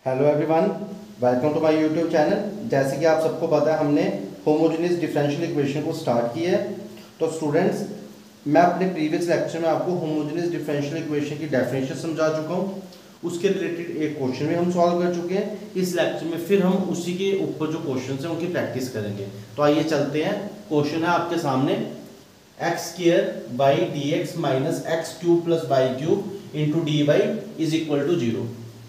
Hello everyone, welcome to my YouTube channel. जैसे कि आप सबको पता है, हमने होमोजेनियस डिफरेंशियल इक्वेशन को स्टार्ट किया है। तो स्टूडेंट्स, मैं अपने प्रीवियस लेक्चर में आपको होमोजेनियस डिफरेंशियल इक्वेशन की डेफिनेशन समझा चुका हूँ। उसके रिलेटेड एक क्वेश्चन भी हम सॉल्व कर चुके हैं। इस लेक्चर में फिर हम उसी के ऊपर जो क्वेश्चन हैं उनकी प्रैक्टिस करेंगे। तो आइए चलते हैं। क्वेश्चन है आपके सामने, x square by d x minus x cube plus y cube into d y is equal to 0।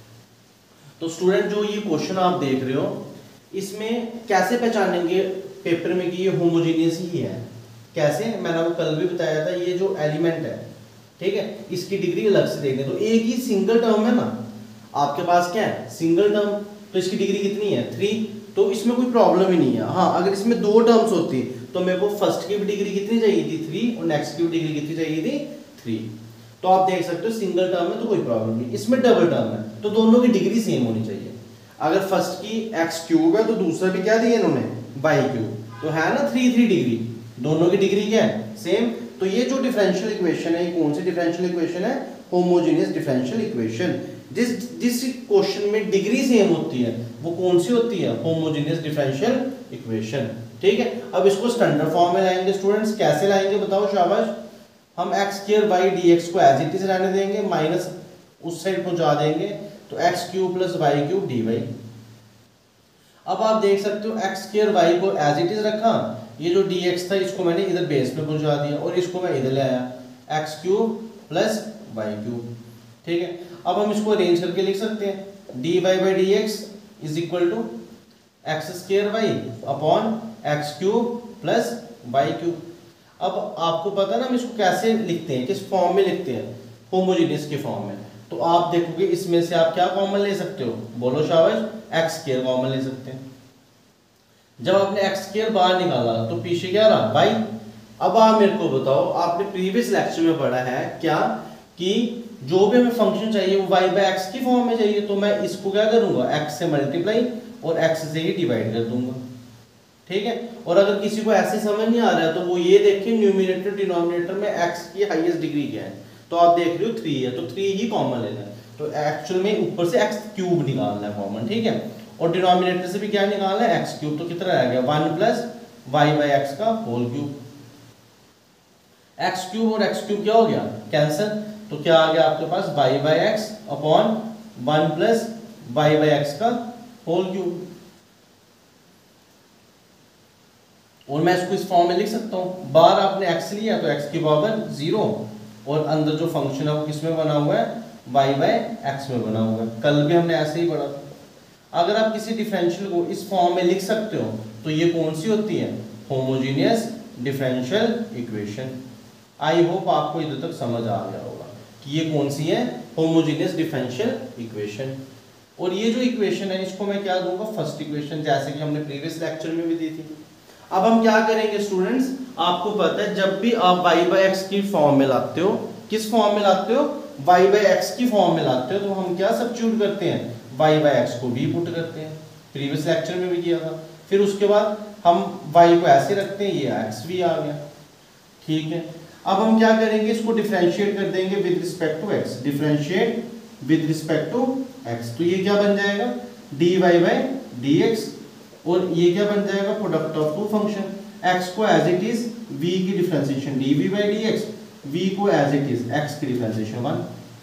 तो स्टूडेंट, जो ये क्वेश्चन आप देख रहे हो, इसमें कैसे पहचानेंगे पेपर में कि ये होमोजेनियस ही है? कैसे? मैंने आपको कल भी बताया था, ये जो एलिमेंट है, ठीक है, इसकी डिग्री अलग से देखने। तो एक ही सिंगल टर्म है ना आपके पास, क्या है? Single term. तो इसकी डिग्री कितनी है? 3। तो इसमें कोई प्रॉब्लम ही नहीं है। हाँ, अगर इसमें दो टर्म्स होती तो मेरे को फर्स्ट की भी डिग्री कितनी चाहिए थी? 3। और नेक्स्ट की भी डिग्री कितनी चाहिए थी? 3। तो आप देख सकते हो सिंगल टर्म में तो कोई प्रॉब्लम नहीं। इसमें डबल टर्म है तो दोनों की डिग्री सेम होनी चाहिए। अगर फर्स्ट की एक्स क्यूब है तो दूसरा भी क्या दिया इन्होंने? Y cube. तो है ना 3 3 डिग्री, दोनों की डिग्री क्या है? सेम। तो ये जो डिफरेंशियल इक्वेशन है, ये कौन सी डिफरेंशियल इक्वेशन है? Homogeneous differential equation. जिस क्वेश्चन में डिग्री सेम होती है वो कौन सी होती है? Homogeneous differential equation. ठीक है, अब इसको स्टैंडर्ड फॉर्म में लाएंगे स्टूडेंट्स। कैसे लाएंगे बताओ, शाबाश। हम x square by d x को एज इट इज रहने देंगे, माइनस उस साइड पहुंचा देंगे, तो x cube plus y cube d y. अब आप देख सकते हो एक्स स्क्वायर वाई को एज इट इज रखा, ये जो डी एक्स था इसको मैंने इधर बेस पे पहुंचा दिया और इसको मैं इधर ले आया, x cube plus y cube. ठीक है, अब हम इसको अरेंज करके लिख सकते हैं, d y by d x is equal to x square y upon x cube plus y cube. अब आपको पता है ना हम इसको कैसे लिखते हैं, किस फॉर्म में लिखते हैं? होमोजेनियस के फॉर्म में। तो आप देखोगे इसमें से आप क्या कॉमन ले सकते हो? बोलो शाबाश, एक्स स्क्वायर कॉमन ले सकते हैं। जब आपने एक्स स्क्वायर बाहर निकाला तो पीछे क्या रहा? वाई। अब आप मेरे को बताओ, आपने प्रीवियस लेक्चर में पढ़ा है क्या कि जो भी हमें फंक्शन चाहिए वो वाई बाय एक्स की फॉर्म में चाहिए। तो मैं इसको क्या करूंगा? एक्स से मल्टीप्लाई और एक्स से ही डिवाइड कर दूंगा। ठीक है, और अगर किसी को ऐसे समझ नहीं आ रहा है तो वो ये देखे न्यूमरेटर डिनोमिनेटर में x की हाईएस्ट डिग्री क्या है। तो आप देख रहे हो 3 है, तो 3 ही कॉमन लेना है। तो एक्चुअल में ऊपर से x क्यूब निकालना है कॉमन। ठीक है, और डिनोमिनेटर से भी क्या निकालना है? x cube. तो कितना रह गया? 1 प्लस वाई बाई एक्स का होल क्यूब। x क्यूब और x क्यूब क्या हो गया? कैंसिल। तो क्या आ गया आपके पास? Y by x upon 1 plus y by x का होल क्यूब। और मैं इसको इस फॉर्म में लिख सकता हूँ, बाहर आपने x लिया तो x की पावर 0 और अंदर जो फंक्शन है वो किस में बना हुआ है? y बाय एक्स में बना हुआ है। कल भी हमने ऐसे ही पढ़ा था। अगर आप किसी डिफरेंशियल को इस फॉर्म में लिख सकते हो तो ये कौन सी होती है? Homogeneous differential equation. I hope आपको इधर तक समझ आ गया होगा कि ये कौन सी है? Homogeneous differential equation. और ये जो इक्वेशन है इसको मैं क्या दूंगा? फर्स्ट इक्वेशन, जैसे कि हमने प्रीवियस लेक्चर में भी दी थी। अब हम क्या करेंगे स्टूडेंट्स, आपको पता है जब भी आप y बाई एक्स की फॉर्म में लाते हो, किस फॉर्म में लाते हो? y बाई एक्स की फॉर्म में लाते हो, तो हम क्या सब्स्टिट्यूट करते हैं? y बाई एक्स को v पुट करते हैं। प्रीवियस लेक्चर में भी किया था। फिर उसके बाद हम y को ऐसे रखते हैं, ये x भी आ गया। ठीक है, अब हम क्या करेंगे? इसको डिफरेंशिएट कर देंगे with respect to x। Differentiate with respect to x, तो ये क्या बन जाएगा? dy by dx। और ये क्या बन जाएगा? Product of two function. x को एज इट इज v की differentiation dv by dx, v को एज इट इज x की डिफरेंशिएशन 1।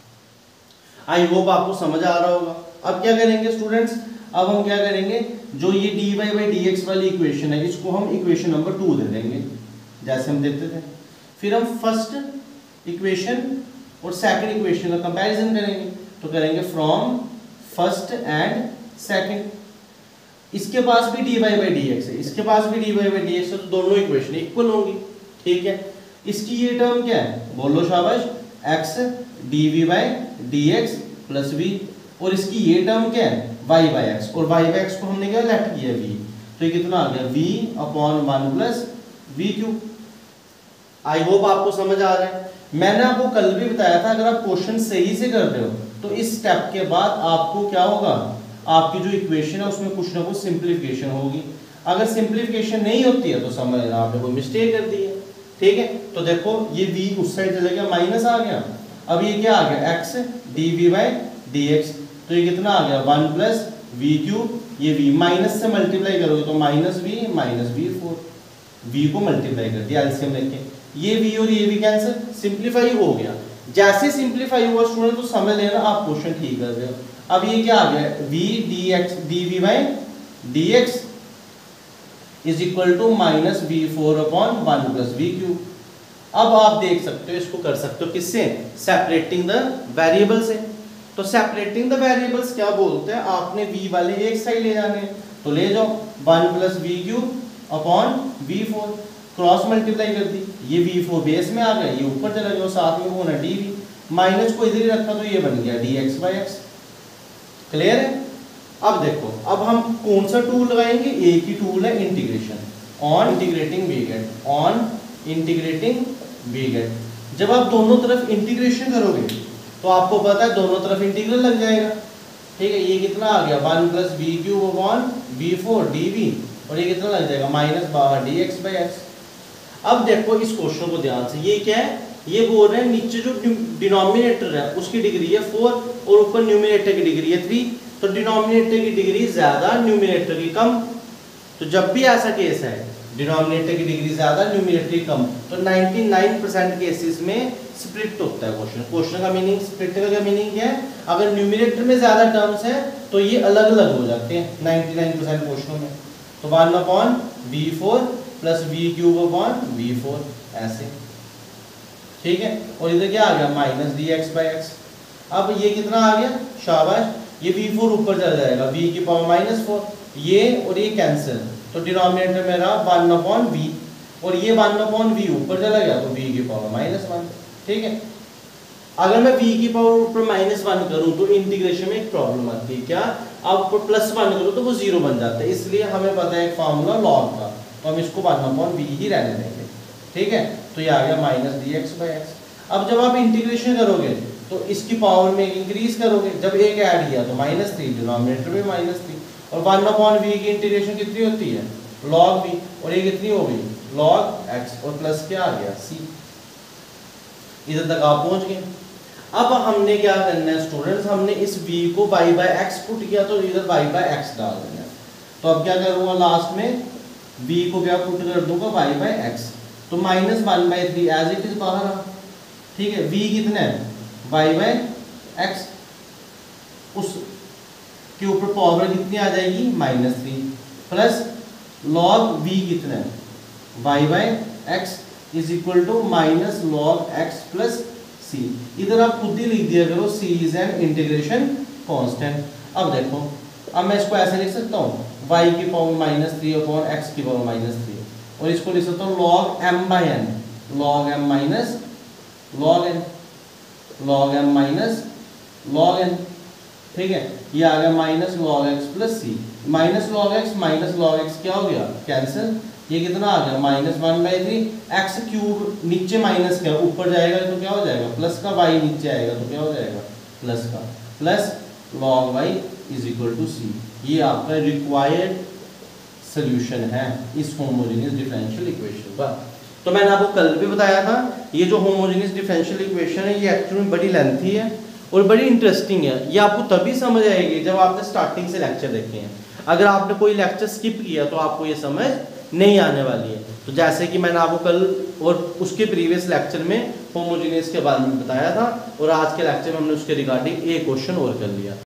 आई होप आपको समझ आ रहा होगा। अब क्या करेंगे स्टूडेंट्स? अब हम क्या करेंगे? जो ये dy बाई dx वाली इक्वेशन है इसको हम इक्वेशन नंबर 2 दे देंगे, जैसे हम देते थे। फिर हम फर्स्ट इक्वेशन और सेकंड इक्वेशन का कंपैरिजन करेंगे। तो करेंगे फ्रॉम फर्स्ट एंड सेकंड। इसके पास भी dy बाई dx है, इसके पास भी dy बाई dx है, तो दोनों इक्वेशन इक्वल होंगी। ठीक है, इसकी ये टर्म क्या है? बोलो शाबाश, x dv by dx plus v। और इसकी ये टर्म क्या है? y by x। और y बाई x को हमने क्या लेफ्ट किया? v। तो ये कितना आ गया? v upon 1 plus v cube. I hope आपको समझ आ रहा है। मैंने आपको कल भी बताया था, अगर आप क्वेश्चन सही से कर रहे हो तो इस स्टेप के बाद आपको क्या होगा? आपकी जो इक्वेशन है उसमें कुछ ना कुछ सिंप्लीफिकेशन होगी। अगर सिंप्लीफिकेशन नहीं होती है तो समझ लेना आपने कोई मिस्टेक कर दी है। ठीक है, तो देखो ये v उस साइड चले गया, माइनस आ गया। अब ये क्या आ गया? x dv by dx। तो ये कितना आ गया 1 प्लस वी क्यूब, ये v माइनस से मल्टीप्लाई करोगे तो माइनस वी 4, v को मल्टीप्लाई कर दिया एलसीएम लेके, ये v और ये भी कैंसिल, सिंप्लीफाई हो गया। जैसे सिंप्लीफाई हुआ स्टूडेंट तो समझ लेना आप क्वेश्चन ठीक कर रहे हो। अब ये क्या आ गया v dv by dx is equal to minus v 4 upon 1 plus v cube. अब आप देख सकते हो इसको कर सकते हो किससे, सेपरेटिंग द वेरिएबल से। तो सेपरेटिंग द वेरिएबल्स क्या बोलते हैं, आपने v वाले एक साइड ले जाने तो ले जाओ 1 plus v cube upon v 4, cross multiply कर दी, ये वी 4 बेस में आ गया, ये ऊपर चला गया, साथ में होना डी वी, माइनस को इधर ही रखा तो ये बन गया d x by x. Clear है। अब देखो अब हम कौन सा टूल लगाएंगे, एक ही टूल है integration, on integrating we get, on integrating we get. जब आप दोनों तरफ इंटीग्रेशन करोगे तो आपको पता है दोनों तरफ इंटीग्रल लग जाएगा, ठीक है। ये कितना आ गया 1 plus v cube upon v 4 d v, और ये कितना लग जाएगा माइनस बाहर डी एक्स बाई एक्स। अब देखो इस क्वेश्चन को ध्यान से, ये क्या है, ये बोल रहे हैं नीचे जो डिनोमिनेटर है उसकी डिग्री है 4 और ऊपर न्यूमिनेटर की डिग्री है 3, तो डिनोमिनेटर की डिग्री ज्यादा न्यूमिनेटर की कम। तो जब भी ऐसा केस है डिनोमिनेटर की डिग्री ज्यादा न्यूमिनेटर की कम, तो 99% केसेस में स्प्लिट होता है क्वेश्चन। क्वेश्चन का मीनिंग, स्प्लिट का क्या मीनिंग क्या है, अगर न्यूमिनेटर में ज्यादा टर्म्स है तो ये अलग अलग हो जाते हैं 99% क्वेश्चनों में। तो 1 upon v 4 plus v cube upon v 4 ऐसे, ठीक है। और इधर क्या आ गया minus d x by x. अब ये कितना आ गया, शाबाश, ये v 4 ऊपर चला जाएगा, v की पावर माइनस 4, ये और ये कैंसिल, तो डिनोमिनेटर में रहा 1 अपॉन v, और ये 1 अपॉन v ऊपर चला गया तो v की पावर माइनस 1, ठीक है। अगर मैं v की पावर ऊपर माइनस 1 करूं तो इंटीग्रेशन में एक प्रॉब्लम आती है, क्या, अब ऊपर प्लस 1 करूं तो वो 0 बन जाता है, इसलिए हमें पता है एक फार्मूला लॉग का, तो हम इसको 1 अपॉन v ही रहने देंगे, ठीक है। तो ये आ गया minus d x by x. अब जब आप इंटीग्रेशन करोगे तो इसकी पावर में इंक्रीज करोगे, जब एक ऐड किया तो -3, डिनोमिनेटर में -3, और 1 अपॉन v की इंटीग्रेशन कितनी होती है log v, और ये कितनी हो गई log x, और प्लस क्या आ गया c। इधर तक आप पहुंच गए। अब हमने क्या करना है स्टूडेंट्स, हमने इस v को y बाय x पुट किया तो इधर y बाय x डाल देना है। तो अब क्या करूंगा लास्ट में v को क्या पुट कर दूंगा y बाय x, तो -1/3 एज इट इज बाहर आ, ठीक है। v कितना है y बाय x, उस के ऊपर पावर कितनी आ जाएगी -3, प्लस log v कितना है y by x is equal to minus log x plus c। इधर आप खुद ही लिख दिया करो c is an integration constant. अब देखो, अब मैं इसको ऐसे लिख सकता हूँ y की पावर -3 अपॉन x की पावर -3, और इसको लिख सकता हूँ log m by n, log m minus log n, log m minus log n, ठीक है। ये आ गया minus log x plus c, minus log x क्या हो गया कैंसिल, ये कितना आ गया -1/3, x क्यूब नीचे माइनस का ऊपर जाएगा तो क्या हो जाएगा प्लस का, y नीचे आएगा तो क्या हो जाएगा प्लस का, plus log y is equal to c। ये आपका रिक्वायर्ड सोल्यूशन है इस होमोजेनियस डिफरेंशियल इक्वेशन का। तो मैंने आपको कल भी बताया था ये जो होमोजेनियस डिफरेंशियल इक्वेशन है ये एक्चुअली में बड़ी लेंथी है और बड़ी इंटरेस्टिंग है। ये आपको तभी समझ आएगी जब आपने स्टार्टिंग से लेक्चर देखे हैं। अगर आपने कोई लेक्चर स्किप किया तो आपको ये समझ नहीं आने वाली है। तो जैसे कि मैंने आपको कल और उसके प्रीवियस लेक्चर में होमोजेनियस के बारे में बताया था, और आज के लेक्चर में हमने उसके रिगार्डिंग एक क्वेश्चन और कर लिया।